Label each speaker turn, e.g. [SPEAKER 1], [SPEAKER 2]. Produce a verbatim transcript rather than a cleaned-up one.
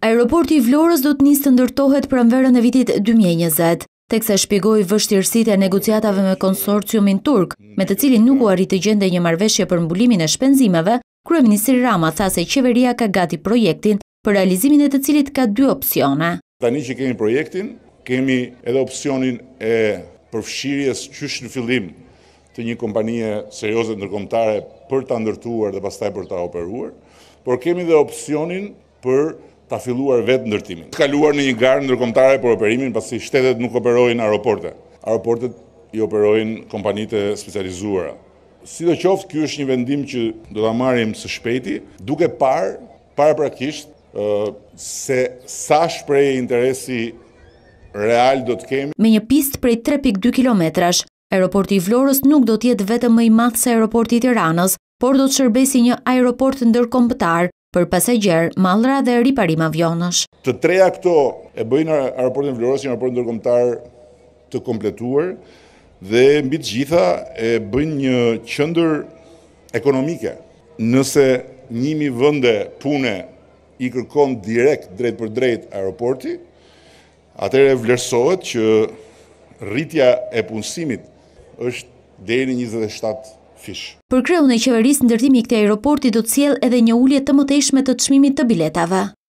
[SPEAKER 1] Aeroporti i Vlorës do të nisë të ndërtohet pranverën e vitit dy mijë e njëzet, teksa shpjegoi vështirësitë e negociatave me konsorciumin turk, me të cilin nuk u arrit të gjendej një marrëveshje për mbulimin e shpenzimeve. Kryeministri Rama tha se qeveria ka gati projektin, për realizimin e të cilit ka dy opsione.
[SPEAKER 2] Tani që kemi projektin, kemi edhe opsionin e përfshirjes qysh në fillim të një kompanie serioze ndërkombëtare për ta ndërtuar dhe pastaj për ta operuar, por kemi dhe opsionin për ta filluar vetë ndërtimin. Kaluar në një garë ndërkombëtare për operimin, pasi shtetet nuk operojnë aeroporte. Aeroportet i operojnë kompanitë specializuara. Sidoqoftë, ky është një vendim që do ta marrim së shpejti, duke parë paraprakisht uh, se sa shprehje interesi real do të kemi.
[SPEAKER 1] Me një pistë prej tre pikë dy kilometrash, aeroporti i Vlorës nuk do të jetë vetëm më i madh se aeroporti i Tiranës, por do të shërbesi një aeroport ndërkombëtar për pasagjer, mallra dhe riparim avionësh.
[SPEAKER 2] Të treja këto e bëjnë aeroportin e Vlorës një aeroport ndërkombëtar të kompletuar dhe mbi të gjitha e bëjnë një qendër ekonomike. Nëse njëmi vende pune i kërkon direkt drejt për drejt aeroporti, atëherë vlerësohet që rritja e punësimit është deri në njëzet e shtatë fish.
[SPEAKER 1] Për kreun e qeverisë, ndërtimi i këtij aeroporti do të sjellë edhe një ulje të mëtejshme të çmimit të biletave.